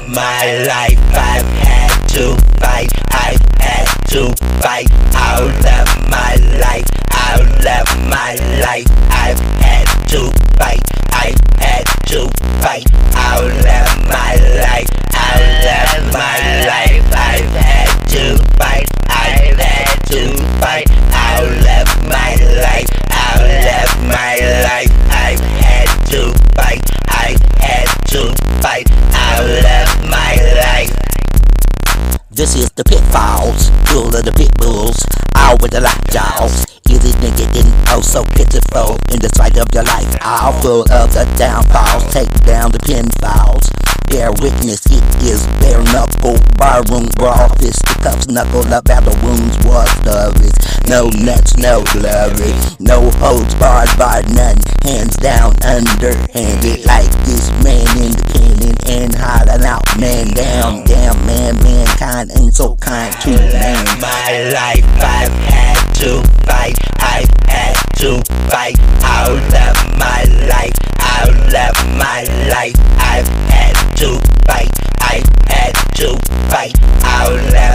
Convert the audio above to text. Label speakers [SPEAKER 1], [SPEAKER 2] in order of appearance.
[SPEAKER 1] my life, I've had to fight, I've had to fight all of my life, all of my life, I've had to fight, I've had to fight all of my life, all of my life, I've had to fight, I've had to fight all of my life, all of my life, I've had to fight, I've had to fight all of my life.
[SPEAKER 2] This is the pitfalls, full of the pit bulls, all with the lockjaws. Is it nigga getting oh so pitiful in the sight of your life? All full of the downfalls, take down the pinfalls. Bear witness, it is bare knuckle, barroom brawl, fisticuffs, knuckle up, battle wounds, war stories. No nuts, no glory, no holds barred, bar none, hands down, underhanded, like this man in the cannon and hollering out, man down, damn man, mankind ain't so kind to man.
[SPEAKER 1] My life, I've had to fight, I've had to fight all of my life, all of my life, I've had to fight, I've had to fight all of